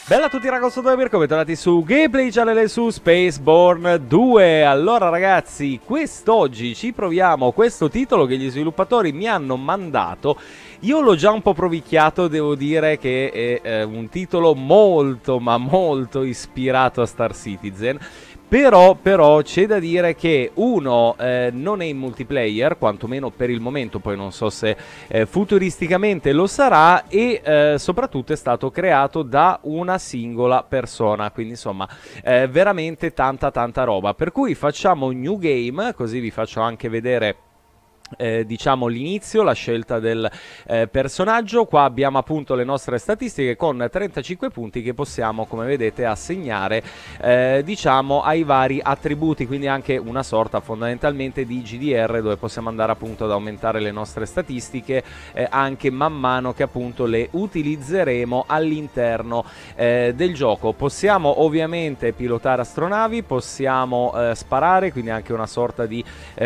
Bella a tutti ragazzi, sono Mirko, bentornati su Gameplay Channel su Spaceborne 2. Allora ragazzi, quest'oggi ci proviamo questo titolo che gli sviluppatori mi hanno mandato. Io l'ho già un po' provicchiato, devo dire che è un titolo molto ma molto ispirato a Star Citizen. Però c'è da dire che uno non è in multiplayer, quantomeno per il momento, poi non so se futuristicamente lo sarà, e soprattutto è stato creato da una singola persona, quindi insomma veramente tanta roba. Per cui facciamo new game, così vi faccio anche vedere diciamo l'inizio, la scelta del personaggio. Qua abbiamo appunto le nostre statistiche con 35 punti che possiamo, come vedete, assegnare diciamo ai vari attributi, quindi anche una sorta fondamentalmente di GDR dove possiamo andare appunto ad aumentare le nostre statistiche anche man mano che appunto le utilizzeremo all'interno del gioco. Possiamo ovviamente pilotare astronavi, possiamo sparare, quindi anche una sorta di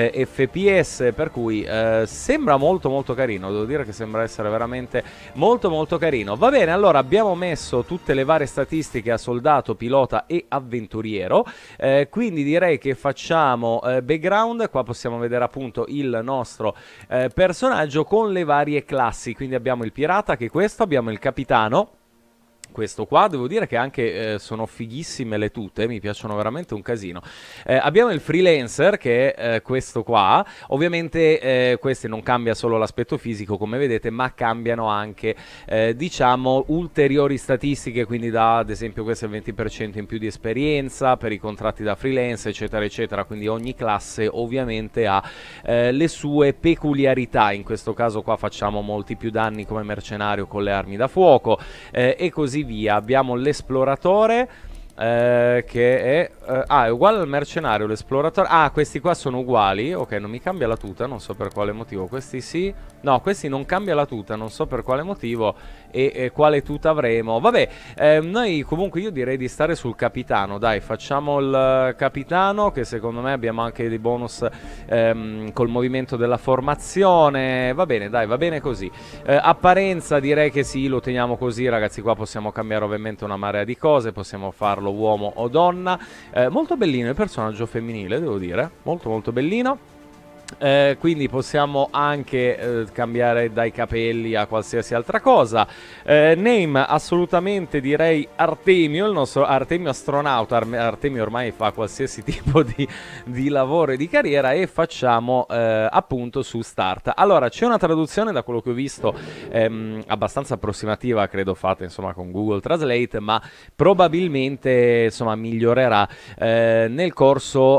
FPS, per cui sembra molto carino, devo dire che sembra essere veramente molto carino. Va bene, allora abbiamo messo tutte le varie statistiche a soldato, pilota e avventuriero, quindi direi che facciamo background. Qua possiamo vedere appunto il nostro personaggio con le varie classi, quindi abbiamo il pirata che è questo, abbiamo il capitano. Questo qua, devo dire che anche sono fighissime le tute, mi piacciono veramente un casino. Abbiamo il freelancer che è questo qua. Ovviamente questi non cambia solo l'aspetto fisico come vedete, ma cambiano anche diciamo ulteriori statistiche, quindi da ad esempio questo è il 20% in più di esperienza per i contratti da freelance eccetera eccetera, quindi ogni classe ovviamente ha le sue peculiarità. In questo caso qua facciamo molti più danni come mercenario con le armi da fuoco e così via. Abbiamo l'esploratore che è è uguale al mercenario, l'esploratore. Ah, questi qua sono uguali. Ok, non mi cambia la tuta, non so per quale motivo. Questi sì. No, questi non cambia la tuta, non so per quale motivo e quale tuta avremo. Vabbè, noi comunque io direi di stare sul capitano. Dai, facciamo il capitano, che secondo me abbiamo anche dei bonus col movimento della formazione. Va bene, dai, va bene così. Apparenza direi che sì, lo teniamo così, ragazzi. Qua possiamo cambiare ovviamente una marea di cose, possiamo farlo uomo o donna. Molto bellino il personaggio femminile, devo dire, molto bellino. Quindi possiamo anche cambiare dai capelli a qualsiasi altra cosa. Name assolutamente direi Artemio, il nostro Artemio astronauta. Artemio ormai fa qualsiasi tipo di lavoro e di carriera, e facciamo appunto su Start. Allora c'è una traduzione, da quello che ho visto, abbastanza approssimativa, credo fatta insomma con Google Translate, ma probabilmente insomma migliorerà nel corso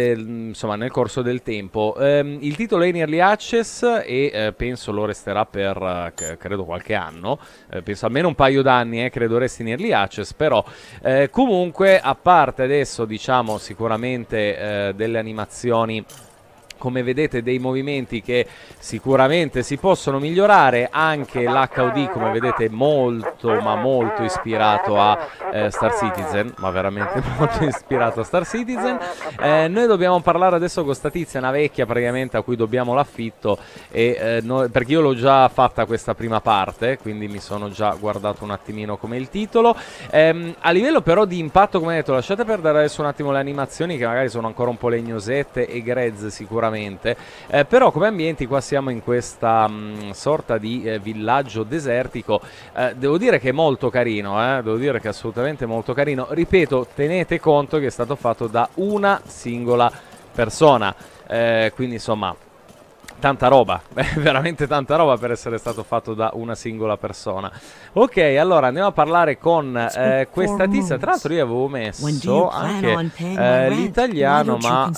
nel corso del tempo. Il titolo è in Early Access e penso lo resterà per credo qualche anno, penso almeno un paio d'anni, credo resti in Early Access, però comunque, a parte adesso diciamo sicuramente delle animazioni, come vedete, dei movimenti che sicuramente si possono migliorare, anche l'HUD come vedete è molto ma molto ispirato a Star Citizen, ma veramente molto ispirato a Star Citizen. Noi dobbiamo parlare adesso con sta tizia, una vecchia praticamente a cui dobbiamo l'affitto, perché io l'ho già fatta questa prima parte, quindi mi sono già guardato un attimino come il titolo. A livello però di impatto, come detto, lasciate perdere adesso un attimo le animazioni che magari sono ancora un po' legnosette e grezze sicuramente. Però come ambienti qua siamo in questa sorta di villaggio desertico. Devo dire che è molto carino, devo dire che è assolutamente molto carino. Ripeto, tenete conto che è stato fatto da una singola persona, quindi insomma tanta roba, veramente tanta roba per essere stato fatto da una singola persona. Ok, allora andiamo a parlare con questa tizia. Tra l'altro io avevo messo anche l'italiano, ma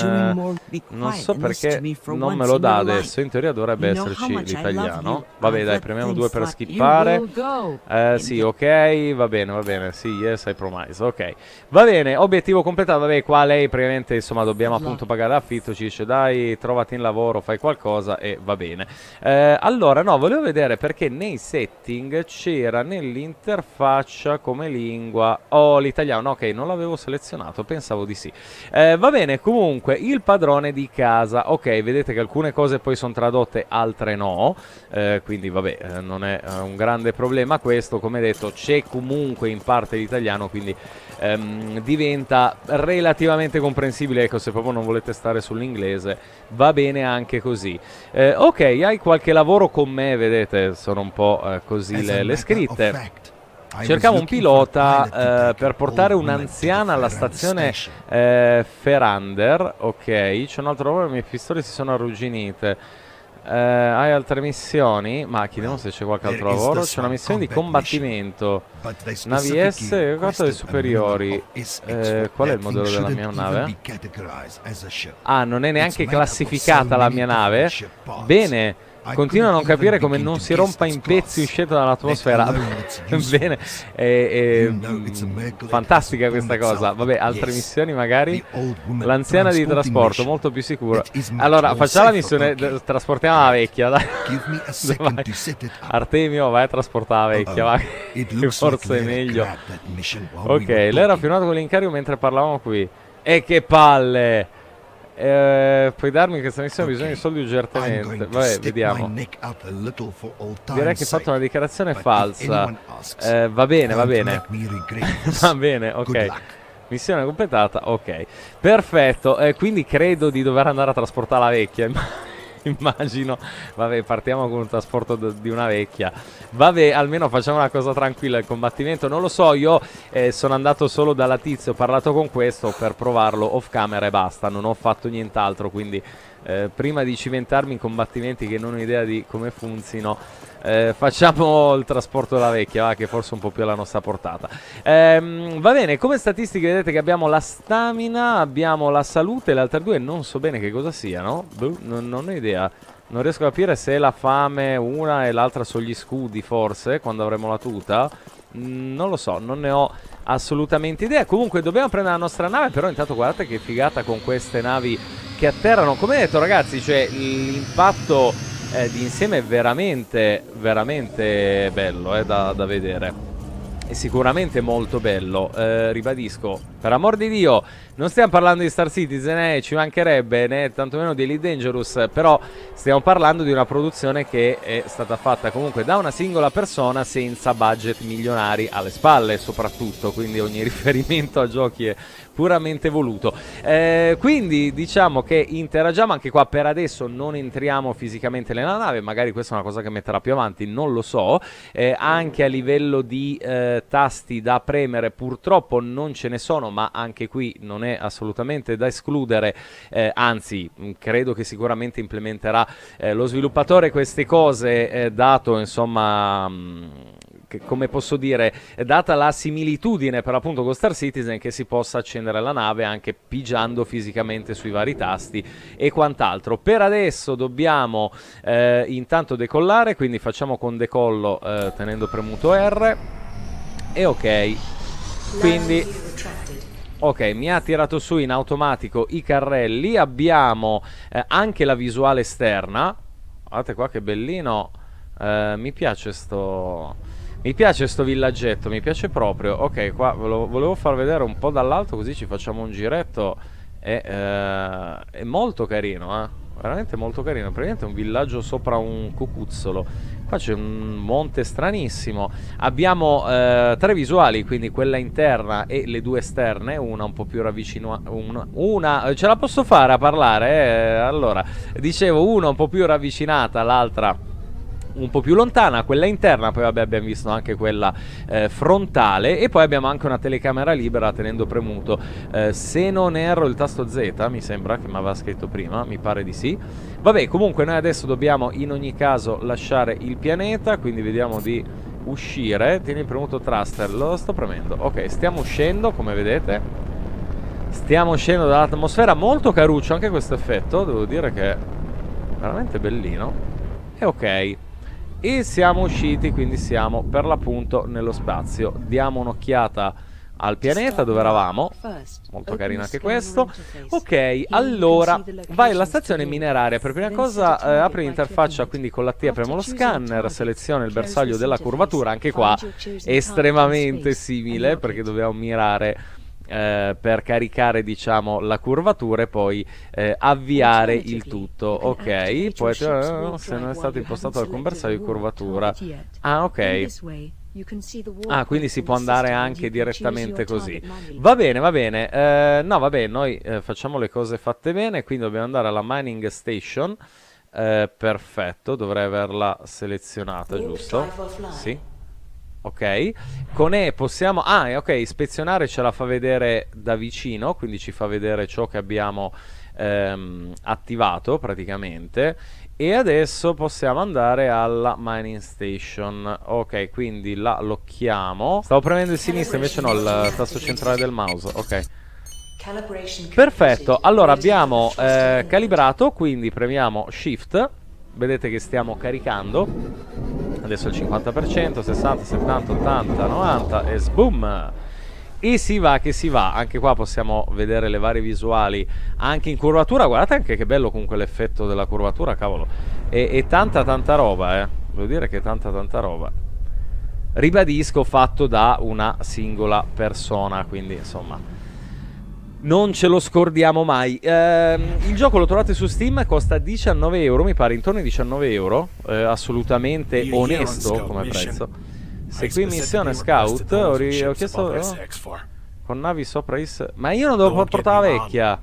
non so perché non me lo dà adesso. In teoria dovrebbe esserci l'italiano. Vabbè dai, premiamo 2 per skippare. Sì, ok, va bene, sì, yes, I promise, ok. Va bene, obiettivo completato. Vabbè, qua lei praticamente insomma dobbiamo appunto pagare l'affitto, ci dice dai, trovati in lavoro, fai qua qualcosa e va bene. Allora, no, volevo vedere perché nei setting c'era nell'interfaccia come lingua l'italiano. Ok, non l'avevo selezionato, pensavo di sì. Va bene, comunque, il padrone di casa. Ok, vedete che alcune cose poi sono tradotte, altre no. Quindi, vabbè, non è un grande problema questo. Come detto, c'è comunque in parte l'italiano, quindi diventa relativamente comprensibile. Ecco, se proprio non volete stare sull'inglese, va bene anche così. Ok, hai qualche lavoro con me, vedete, sono un po' così le scritte. Cercavo un pilota per portare un'anziana alla stazione Ferander. Ok, c'è un altro lavoro, le mie pistole si sono arrugginite. Hai altre missioni? Ma chiediamo se c'è qualche altro lavoro. C'è una missione di combattimento. Navi S, carta dei superiori. Qual è il modello della mia nave? Ah, non è neanche classificata la mia nave? Bene. Continuo a non capire come non si rompa in pezzi uscito dall'atmosfera. Bene, fantastica questa cosa. Vabbè, altre missioni magari. L'anziana di trasporto, molto più sicuro. Allora, facciamo la missione, trasportiamo la vecchia, dai. Vai. Artemio, vai a trasportare la vecchia, vai. Che forse è meglio. Ok, lei era firmato con l'incarico mentre parlavamo qui. E che palle! Puoi darmi questa missione, ho bisogno di soldi urgentemente. Vabbè, vediamo. Direi che hai fatto una dichiarazione falsa. Va bene, va bene. Va bene, ok. Missione completata, ok. Perfetto, quindi credo di dover andare a trasportare la vecchia. Immagino. Vabbè, partiamo con un trasporto di una vecchia. Vabbè, almeno facciamo una cosa tranquilla. Il combattimento non lo so. Io sono andato solo dalla tizia, ho parlato con questo per provarlo off camera e basta. Non ho fatto nient'altro, quindi prima di cimentarmi in combattimenti che non ho idea di come funzino, facciamo il trasporto della vecchia, va, che forse è un po' più alla nostra portata. Va bene, come statistiche vedete che abbiamo la stamina, abbiamo la salute, le altre due non so bene che cosa siano. Non ho idea. Non riesco a capire se è la fame una e l'altra sono gli scudi, forse, quando avremo la tuta. Non lo so, non ne ho assolutamente idea. Comunque dobbiamo prendere la nostra nave, però intanto guardate che figata con queste navi che atterrano. Come detto, ragazzi, cioè l'impatto di insieme è veramente, veramente bello da vedere. È sicuramente molto bello, ribadisco, per amor di Dio, non stiamo parlando di Star Citizen, ci mancherebbe, né tantomeno di Elite Dangerous, però stiamo parlando di una produzione che è stata fatta comunque da una singola persona senza budget milionari alle spalle soprattutto, quindi ogni riferimento a giochi è puramente voluto. Quindi diciamo che interagiamo anche qua. Per adesso non entriamo fisicamente nella nave, magari questa è una cosa che metterà più avanti, non lo so. Anche a livello di tasti da premere purtroppo non ce ne sono, ma anche qui non è assolutamente da escludere, anzi credo che sicuramente implementerà lo sviluppatore queste cose, dato insomma che, come posso dire, data la similitudine per l'appunto con Star Citizen, che si possa accendere la nave anche pigiando fisicamente sui vari tasti e quant'altro. Per adesso dobbiamo intanto decollare, quindi facciamo con decollo tenendo premuto R e ok. Quindi ok, mi ha tirato su in automatico i carrelli. Abbiamo anche la visuale esterna. Guardate qua che bellino. Mi piace sto villaggetto, mi piace proprio. Ok, qua volevo far vedere un po' dall'alto, così ci facciamo un giretto. È molto carino, veramente molto carino. Praticamente è un villaggio sopra un cucuzzolo. Qua c'è un monte stranissimo. Abbiamo 3 visuali, quindi quella interna e le 2 esterne. Una un po' più ravvicinata. Una ce la posso fare a parlare? Allora, dicevo, una un po' più ravvicinata, l'altra un po' più lontana, quella interna. Poi vabbè, abbiamo visto anche quella frontale, e poi abbiamo anche una telecamera libera tenendo premuto, se non erro, il tasto Z, mi sembra che mi aveva scritto prima, mi pare di sì. Vabbè, comunque noi adesso dobbiamo in ogni caso lasciare il pianeta, quindi vediamo di uscire. Tieni premuto thruster, lo sto premendo. Ok, stiamo uscendo, come vedete stiamo uscendo dall'atmosfera. Molto caruccio anche questo effetto, devo dire che è veramente bellino. E ok, e siamo usciti, quindi siamo per l'appunto nello spazio. Diamo un'occhiata al pianeta dove eravamo. Molto carino anche questo. Ok, allora vai alla stazione mineraria. Per prima cosa apri l'interfaccia, quindi con la T apriamo lo scanner, seleziona il bersaglio della curvatura. Anche qua estremamente simile, perché dobbiamo mirare per caricare, diciamo, la curvatura e poi avviare il tutto. Ok, poi se non è stato impostato alcun bersaglio di curvatura. Ah, ok. Ah, quindi si può andare anche direttamente così. Va bene, va bene. No, vabbè, noi facciamo le cose fatte bene, quindi dobbiamo andare alla mining station. Perfetto, dovrei averla selezionata, giusto? Sì. Ok. Con E possiamo... Ah, ok, ispezionare ce la fa vedere da vicino, quindi ci fa vedere ciò che abbiamo attivato praticamente. E adesso possiamo andare alla mining station. Ok, quindi la locchiamo. Stavo premendo il sinistro, invece no, il tasto centrale del mouse. Ok. Perfetto, allora abbiamo calibrato, quindi premiamo Shift. Vedete che stiamo caricando. Adesso il 50%, 60, 70, 80, 90 e sboom! E si va che si va. Anche qua possiamo vedere le varie visuali anche in curvatura. Guardate anche che bello comunque l'effetto della curvatura, cavolo. E tanta roba, devo dire che è tanta roba. Ribadisco, fatto da una singola persona, quindi insomma non ce lo scordiamo mai. Il gioco lo trovate su Steam, costa 19 euro, mi pare intorno ai 19 euro, assolutamente onesto come prezzo. Se qui missione scout, ho chiesto con navi sopra ma io non devo portare la vecchia.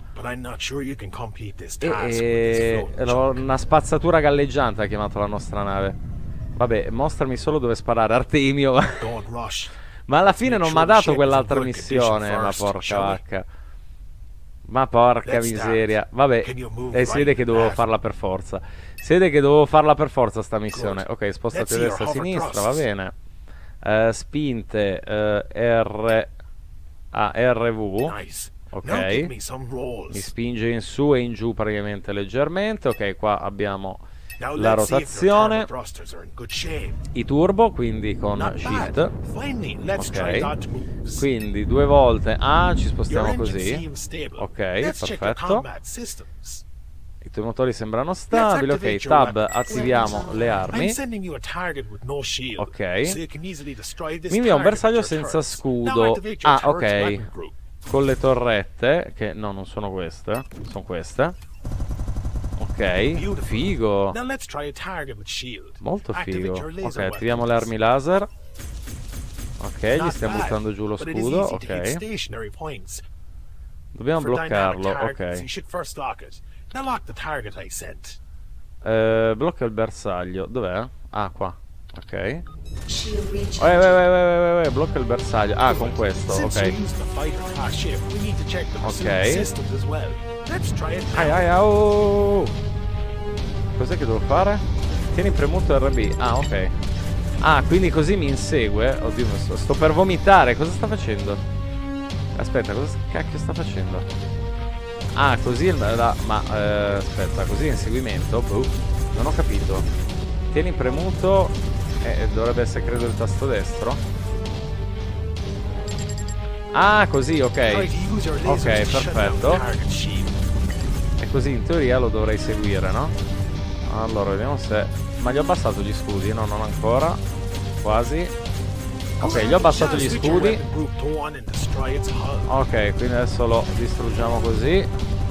Una spazzatura galleggiante ha chiamato la nostra nave. Vabbè, mostrami solo dove sparare, Artemio. Ma alla fine non mi ha dato quell'altra missione, ma porca vacca. Ma porca miseria. Vabbè, si vede che dovevo farla per forza. Si vede che dovevo farla per forza sta missione. Ok, spostati a destra e a sinistra, va bene. Spinte RV. Ok, mi spinge in su e in giù praticamente leggermente. Ok, qua abbiamo la rotazione, i turbo, quindi con Shift. Ok, quindi due volte ci spostiamo così. Ok, perfetto. I tuoi motori sembrano stabili. Ok, tab, attiviamo le armi. Ok, mi invia un bersaglio senza scudo. Ah, ok, con le torrette, che no, non sono queste, sono queste. Ok, figo. Molto figo. Ok, attiviamo le armi laser. Ok, gli stiamo buttando giù lo scudo. Ok, dobbiamo bloccarlo. Ok, blocca il bersaglio. Dov'è? Ah, qua. Ok. Blocca il bersaglio. Ah, con questo. Ok. Ok. Cos'è che devo fare? Tieni premuto RB. Ah, ok. Ah, quindi così mi insegue. Oddio, sto per vomitare. Cosa sta facendo? Aspetta, cosa cacchio sta facendo? Ah, così aspetta, così inseguimento? Boh, non ho capito. Tieni premuto. Dovrebbe essere, credo, il tasto destro. Ah, così, ok. Ok, perfetto. E così in teoria lo dovrei seguire, no? Allora, vediamo se... Ma gli ho abbassato gli scudi? No, non ancora. Quasi. Ok, gli ho abbassato gli scudi. Ok, quindi adesso lo distruggiamo così.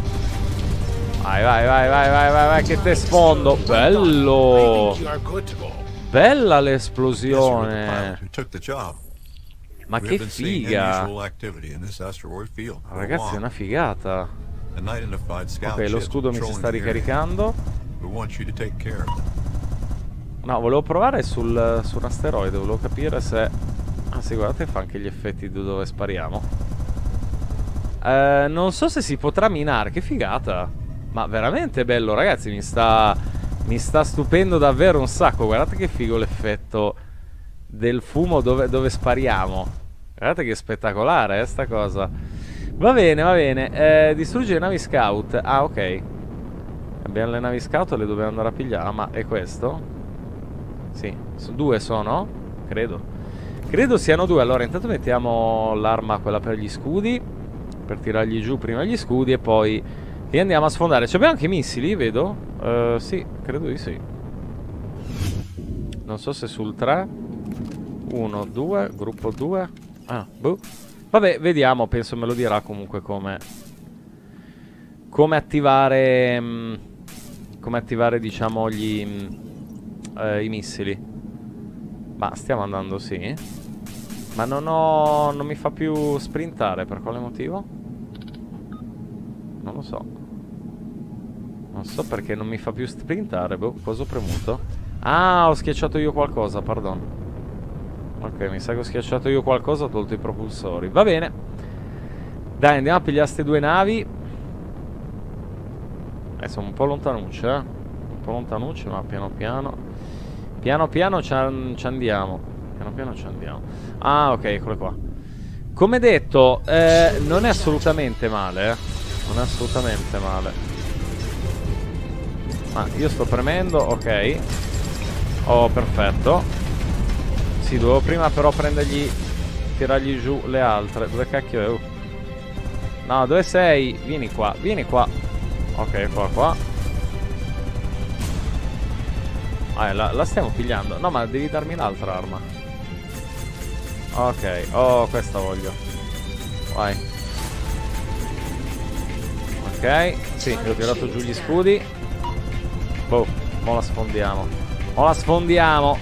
Vai, che te sfondo. Bello! Bella l'esplosione. Ma che figa. Ragazzi, è una figata. Ok, lo scudo mi si sta ricaricando. No, volevo provare su un asteroide. Volevo capire se... Ah sì, guardate, fa anche gli effetti di dove spariamo. Non so se si potrà minare. Che figata. Ma veramente bello, ragazzi. Mi sta stupendo davvero un sacco. Guardate che figo l'effetto del fumo dove spariamo. Guardate che spettacolare sta cosa. Va bene, va bene. Distrugge le navi scout. Ah, ok. Abbiamo le navi scout, le dobbiamo andare a pigliare. Ah, ma è questo? Sì, due sono? Credo Credo siano due. Allora intanto mettiamo l'arma, quella per gli scudi, per tirargli giù prima gli scudi e poi li andiamo a sfondare. Ci abbiamo anche i missili, vedo? Sì, credo di sì. Non so se sul 3. 1, 2, gruppo 2. Ah, boh. Vabbè, vediamo, penso me lo dirà comunque come attivare diciamo i missili. Ma stiamo andando, sì. Ma non mi fa più sprintare, per quale motivo? Non lo so. Non so perché non mi fa più sprintare. Boh, cosa ho premuto? Ah, ho schiacciato io qualcosa, pardon. Ok, mi sa che ho schiacciato io qualcosa, ho tolto i propulsori. Va bene. Dai, andiamo a pigliare queste due navi. Sono un po' lontanucce, eh. Un po' lontanucce, ma piano piano. Piano piano ci andiamo. Piano piano ci andiamo. Ah, ok, eccole qua. Come detto, non è assolutamente male, eh. Non è assolutamente male. Ah, io sto premendo, ok. Oh, perfetto. Sì, dovevo prima però tirargli giù le altre. Dove cacchio è? No, dove sei? Vieni qua, vieni qua. Ok, qua. Ah, la stiamo pigliando. No, ma devi darmi l'altra arma. Ok, oh, questa voglio. Vai. Ok, sì, gli ho tirato giù gli scudi. Boh, mo la sfondiamo. Mo la sfondiamo.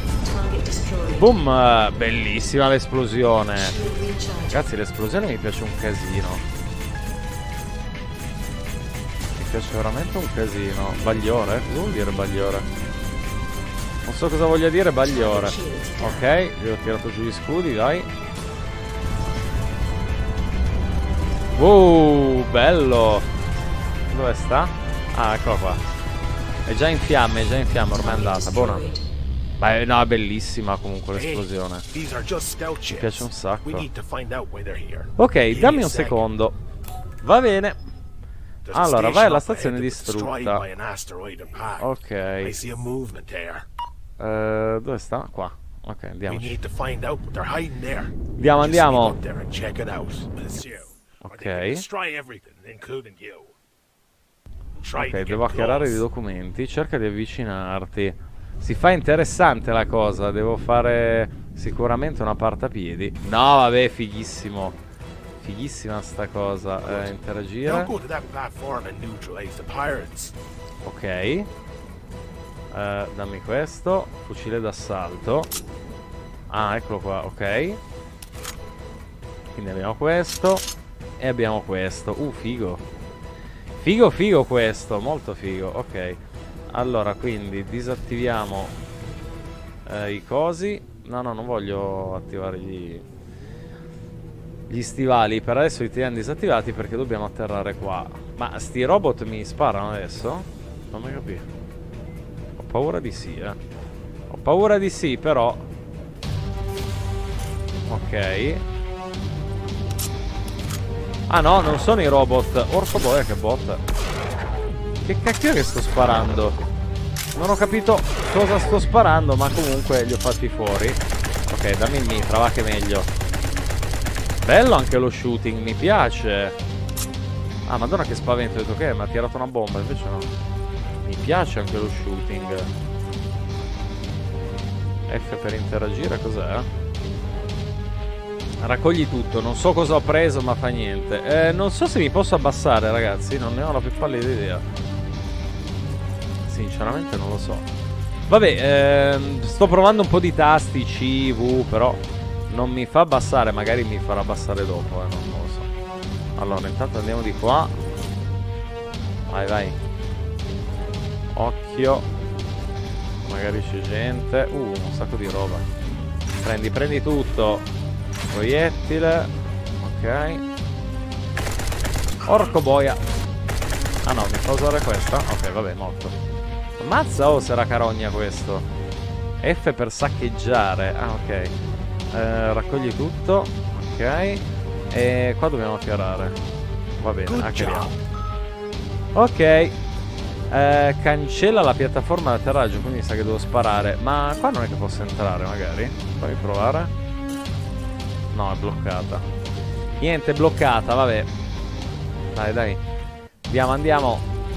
Boom, bellissima l'esplosione. Ragazzi, l'esplosione mi piace un casino. Mi piace veramente un casino. Bagliore? Cosa vuol dire bagliore? Non so cosa voglia dire bagliore. Ok, gli ho tirato giù gli scudi, dai. Wow, bello. Dove sta? Ah, eccolo qua. È già in fiamme, ormai è andata. Buona. Beh, no, è bellissima comunque l'esplosione. Mi piace un sacco. Ok, dammi un secondo. Va bene. Allora, vai alla stazione distrutta. Ok. Dove sta? Qua. Ok, andiamoci. Andiamo. Ok. Ok, devo hackerare i documenti. Cerca di avvicinarti. Si fa interessante la cosa. Devo fare sicuramente una partapiedi. No, vabbè, fighissimo. Fighissima sta cosa. Interagire. Ok. Dammi questo. Fucile d'assalto. Ah, eccolo qua, ok. Quindi abbiamo questo. E abbiamo questo. Figo. Figo questo. Molto figo, ok. Allora, quindi disattiviamo i cosi. No, non voglio attivare gli stivali. Per adesso li teniamo disattivati perché dobbiamo atterrare qua. Ma sti robot mi sparano adesso? Non mi capire. Ho paura di sì, Ho paura di sì, però. Ok. Ah no, non sono i robot. Orco boia, che bot. Che cacchio è che sto sparando? Non ho capito cosa sto sparando, ma comunque li ho fatti fuori. Ok, dammi il mitra, va che meglio. Bello anche lo shooting, mi piace. Ah, madonna che spavento, ho detto che mi ha tirato una bomba, invece no. Mi piace anche lo shooting. F per interagire, cos'è? Raccogli tutto, non so cosa ho preso, ma fa niente. Non so se mi posso abbassare, ragazzi, non ne ho la più pallida idea. Sinceramente non lo so. Vabbè, sto provando un po' di tasti C, V, però non mi fa abbassare, magari mi farà abbassare dopo, non lo so. Allora, intanto andiamo di qua. Vai, vai. Occhio. Magari c'è gente. Un sacco di roba. Prendi tutto. Proiettile. Ok. Orco boia. Ah no, mi fa usare questa? Ok, vabbè, morto. Ammazza, oh, sarà carogna questo. F per saccheggiare. Ah, ok. Raccogli tutto. Ok. E qua dobbiamo attirare. Va bene, hackeriamo. Ok. Cancella la piattaforma d'atterraggio, quindi mi sa che devo sparare. Ma qua non è che posso entrare, magari? Fammi provare. No, è bloccata. Niente, è bloccata, vabbè. Dai, dai. Andiamo, andiamo.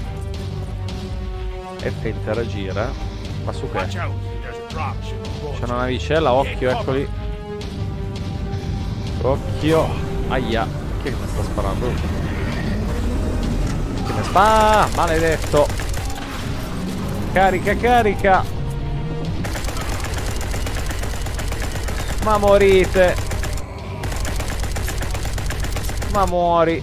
F interagire. Ma su che? C'è una navicella, occhio, eccoli. Occhio. Aia. Chi è che mi sta sparando? Che mi sta? Maledetto. Carica, carica. Ma morite. Ma muori.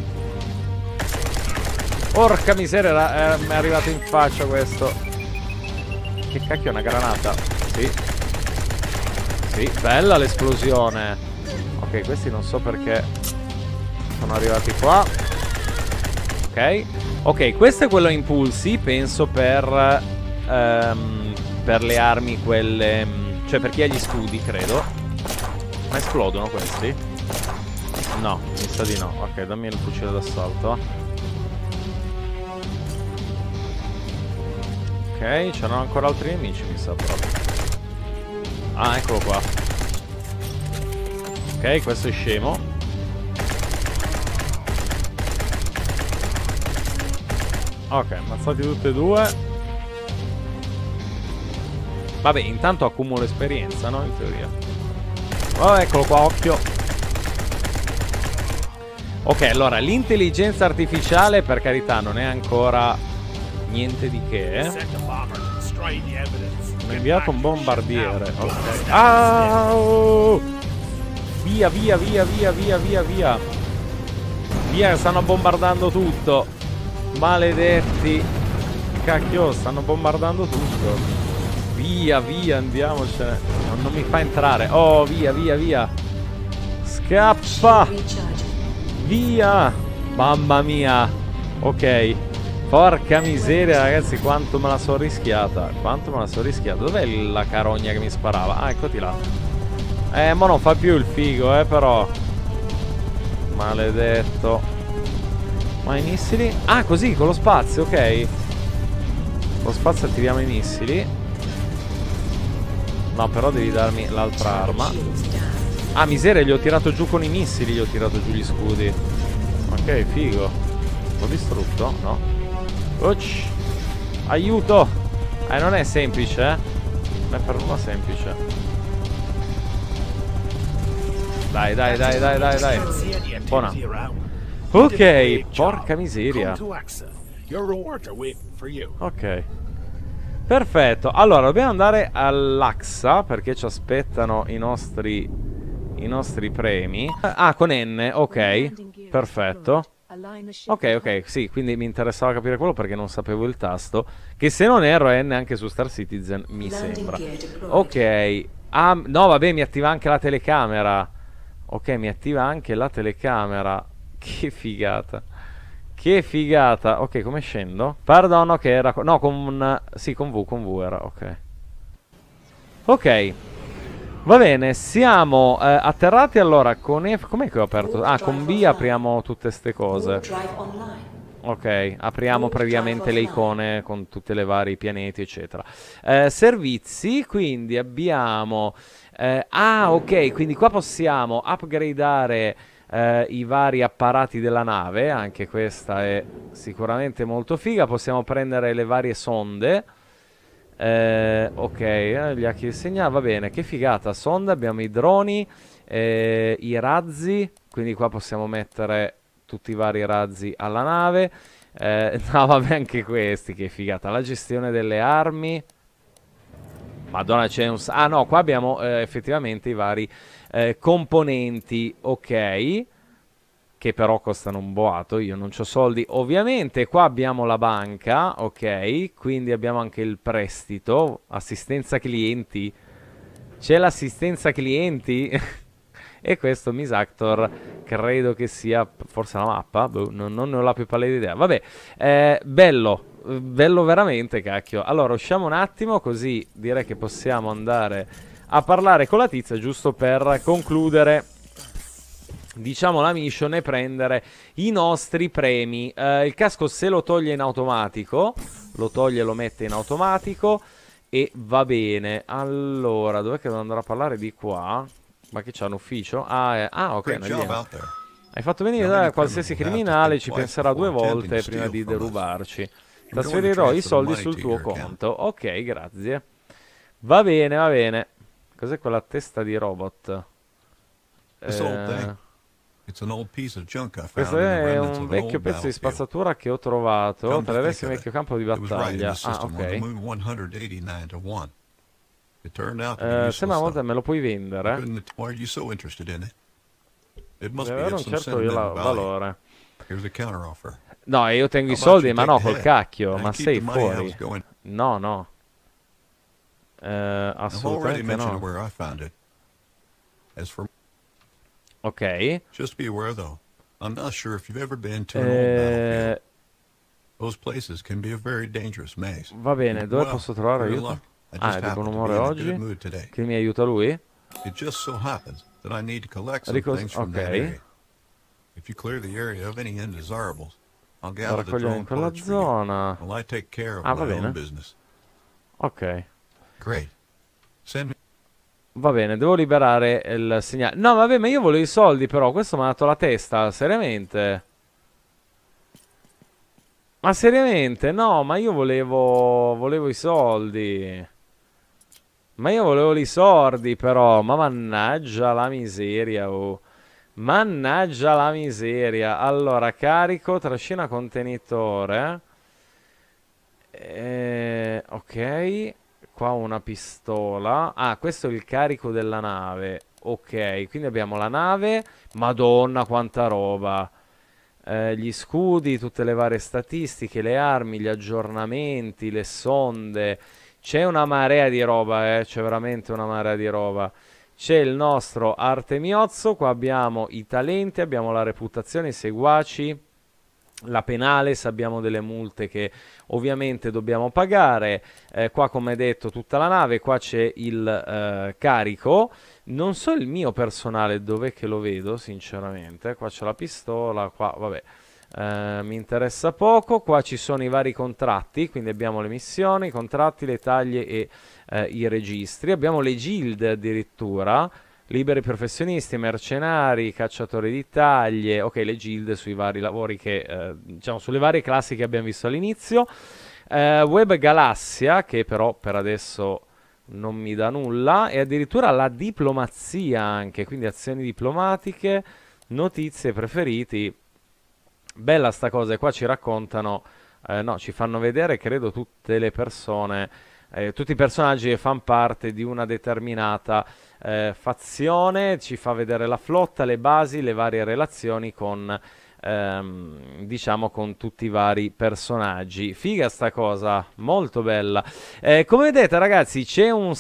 Porca miseria, mi è arrivato in faccia questo. Che cacchio è una granata? Sì. Sì, bella l'esplosione. Ok, questi non so perché sono arrivati qua. Ok. Ok, questo è quello a impulsi, penso per le armi quelle... cioè per chi ha gli scudi, credo. Ma esplodono questi? No, mi sa di no. Ok, dammi il fucile d'assalto. Ok, c'erano ancora altri nemici, mi sa proprio. Ah, eccolo qua. Ok, questo è scemo. Ok, ammazzati tutti e due. Vabbè, intanto accumulo esperienza, no? In teoria. Oh, eccolo qua, occhio. Ok, allora, l'intelligenza artificiale, per carità, non è ancora niente di che. Ho inviato un bombardiere. Ok. Ah! Oh! Via, via, via, via, via, via, via. Via, stanno bombardando tutto. Maledetti. Cacchio, stanno bombardando tutto. Via, via, andiamocene. Non mi fa entrare. Oh, via, via, via. Scappa. Via. Mamma mia. Ok. Porca miseria, ragazzi, quanto me la sono rischiata. Quanto me la sono rischiata. Dov'è la carogna che mi sparava? Ah, eccoti là. Ma non fa più il figo, però. Maledetto. Ma i missili? Ah, così, con lo spazio, ok. Con lo spazio attiviamo i missili. No, però devi darmi l'altra arma. Ah, miseria, gli ho tirato giù con i missili. Gli ho tirato giù gli scudi. Ok, figo. L'ho distrutto? No. Ucc. Aiuto. Non è semplice, non è per nulla semplice. Dai, dai, dai, dai, dai, dai. Buona. Ok, porca miseria. Ok. Perfetto. Allora, dobbiamo andare all'Axa perché ci aspettano i nostri premi. Ah, con N, ok. Perfetto. Ok, ok, sì, quindi mi interessava capire quello perché non sapevo il tasto. Che se non erro è N anche su Star Citizen, mi sembra. Ok. Ah, no, vabbè, mi attiva anche la telecamera. Ok, mi attiva anche la telecamera. Che figata. Che figata. Ok, come scendo? Perdono che era... No, con... Sì, con V era, ok. Ok. Va bene, siamo atterrati allora con F... Com'è che ho aperto? Ah, con B apriamo tutte ste cose. Ok, apriamo praticamente le icone con tutte le vari pianeti, eccetera. Servizi, quindi abbiamo... ah, ok, quindi qua possiamo upgradeare i vari apparati della nave. Anche questa è sicuramente molto figa. Possiamo prendere le varie sonde. Ok, gli hacchi di segnale, va bene, che figata. Sonde, abbiamo i droni, i razzi, quindi qua possiamo mettere tutti i vari razzi alla nave. No, vabbè, anche questi, che figata. La gestione delle armi. Madonna, c'è un... Ah no, qua abbiamo effettivamente i vari componenti, ok, che però costano un boato, io non c'ho soldi. Ovviamente qua abbiamo la banca, ok, quindi abbiamo anche il prestito, assistenza clienti. C'è l'assistenza clienti? E questo Misactor credo che sia forse la mappa, boh, non ne ho la più pallida idea. Vabbè, bello. Bello veramente, cacchio. Allora, usciamo un attimo, così direi che possiamo andare a parlare con la tizia, giusto per concludere, diciamo, la mission e prendere i nostri premi. Il casco se lo toglie in automatico, lo toglie e lo mette in automatico e va bene. Allora, dov'è che devo andare a parlare? Di qua. Ma che c'ha un ufficio? Ah, ok, Great un job alieno. out there. Hai fatto venire Now da any qualsiasi criminal will have to criminale, think ci twice penserà due before attempting volte to prima steal di from us. derubarci. You're going to Trasferirò i transfer the soldi money sul to tuo your account. conto. Ok, grazie. Va bene, va bene. Cos'è quella testa di robot? This old thing, Eh, it's an old piece of junk I questo found in the è remnants un of an vecchio old pezzo di battlefield. spazzatura che ho trovato Come tra to le think resti of di un it, vecchio campo di it was right in the battaglia. Ah, system on the ok. moon 189 to 1. It turned out to be useless Sembra molto, stuff. me lo puoi Why vendere? why are you so interested in it? It must Deve be avere of un some certo sentimental value. valore. Here's a counter offer. No, io tengo How i about soldi, you ma take no, the col head cacchio, and ma keep sei the money I fuori. was going. No, no. I've already Assolutamente mentioned no. where I found it. As for Ok. just be aware though, I'm not sure if you've ever been to an old battlefield. Those places can be a very dangerous maze. Va bene, dove Well, posso trovare you're in aiuto? luck. I Ah, just è di buon happened to be umore in a oggi. good mood today. Che mi aiuta lui? It just so happens that I need to collect some things from that Ok. area. If you clear the area of any undesirables, I'll Da gather the raccogliere in drone quella parts for you. zona. Well, I take care of Ah, va my bene. own business. Ok. Great. Send me. Va bene, devo liberare il segnale. No, vabbè, ma io volevo i soldi però. Questo mi ha dato la testa, seriamente. Ma seriamente? No, ma io volevo i soldi. Ma io volevo i soldi però. Ma mannaggia la miseria, oh. Mannaggia la miseria. Allora, carico, trascina contenitore. Ok. Qua una pistola. Ah, questo è il carico della nave. Ok, quindi abbiamo la nave. Madonna, quanta roba. Gli scudi, tutte le varie statistiche, le armi, gli aggiornamenti, le sonde. C'è una marea di roba, c'è veramente una marea di roba. C'è il nostro Artemiozzo, qua abbiamo i talenti, abbiamo la reputazione, i seguaci, la penale, se abbiamo delle multe che ovviamente dobbiamo pagare. Qua come detto tutta la nave, qua c'è il carico. Non so il mio personale dov'è che lo vedo sinceramente. Qua c'è la pistola, qua vabbè. Mi interessa poco. Qua ci sono i vari contratti, quindi abbiamo le missioni, i contratti, le taglie e i registri. Abbiamo le guild addirittura, liberi professionisti, mercenari, cacciatori di taglie. Ok, le guild sui vari lavori che, diciamo, sulle varie classi che abbiamo visto all'inizio. Web Galassia, che però per adesso non mi dà nulla, e addirittura la diplomazia anche, quindi azioni diplomatiche, notizie, preferiti. Bella sta cosa, e qua ci raccontano, no, ci fanno vedere, credo, tutte le persone, tutti i personaggi che fanno parte di una determinata fazione, ci fa vedere la flotta, le basi, le varie relazioni con, diciamo, con tutti i vari personaggi. Figa sta cosa, molto bella. Come vedete ragazzi, c'è un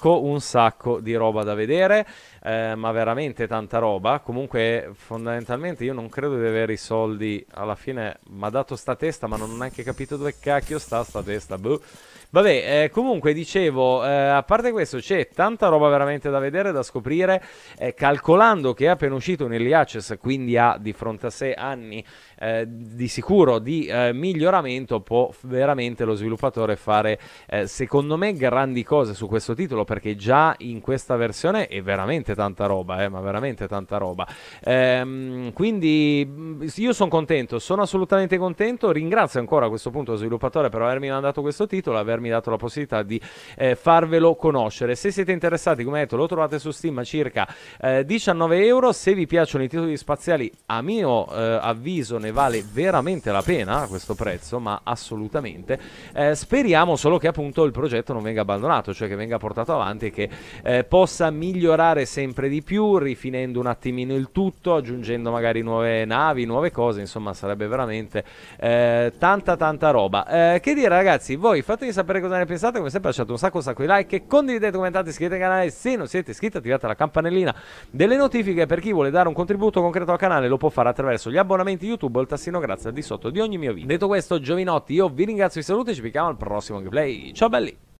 sacco di roba da vedere. Ma veramente tanta roba. Comunque fondamentalmente io non credo di avere i soldi. Alla fine mi ha dato sta testa, ma non ho neanche capito dove cacchio sta testa. Boh. Vabbè, comunque dicevo, a parte questo c'è tanta roba veramente da vedere, da scoprire, calcolando che è appena uscito un early access, quindi ha di fronte a sé anni di sicuro di miglioramento, può veramente lo sviluppatore fare, secondo me, grandi cose su questo titolo, perché già in questa versione è veramente tanta roba, ma veramente tanta roba. Quindi io sono contento, sono assolutamente contento, ringrazio ancora a questo punto lo sviluppatore per avermi mandato questo titolo, avermi dato la possibilità di farvelo conoscere. Se siete interessati, come detto, lo trovate su Steam a circa 19 euro. Se vi piacciono i titoli spaziali, a mio avviso ne vale veramente la pena a questo prezzo, ma assolutamente. Speriamo solo che appunto il progetto non venga abbandonato, cioè che venga portato avanti e che possa migliorare sempre di più, rifinendo un attimino il tutto, aggiungendo magari nuove navi, nuove cose. Insomma, sarebbe veramente tanta roba. Che dire ragazzi, voi fatemi sapere cosa ne pensate. Come sempre lasciate un sacco di like, condividete, commentate, iscrivetevi al canale se non siete iscritti, attivate la campanellina delle notifiche. Per chi vuole dare un contributo concreto al canale lo può fare attraverso gli abbonamenti YouTube o il tassino grazie al di sotto di ogni mio video. Detto questo, giovinotti, io vi ringrazio, vi saluto e ci vediamo al prossimo gameplay. Ciao belli!